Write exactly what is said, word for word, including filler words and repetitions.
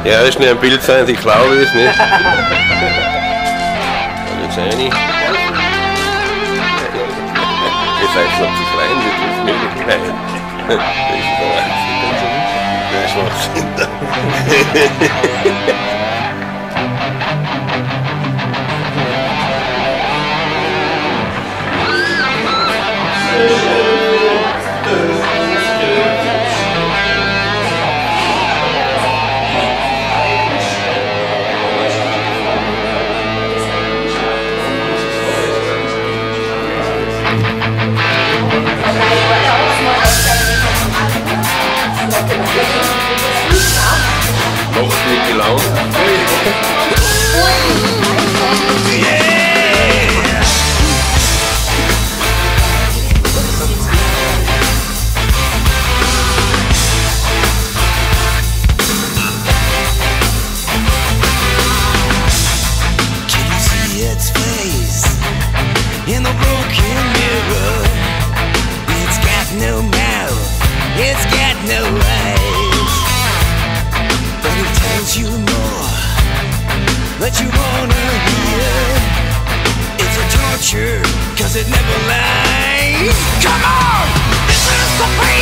Ja, ist nicht ein Bild sein, ich glaube es nicht. Kann jetzt rein. Ihr seid noch zu klein, das ist mir nicht klein. Das ist der Wahnsinn. Der Schwachsinn. Noch gut gelaunt. In the broken mirror, it's got no mouth, it's got no eyes, but it tells you more that you wanna hear. It's a torture, cause it never lies. Come on, this is the pain.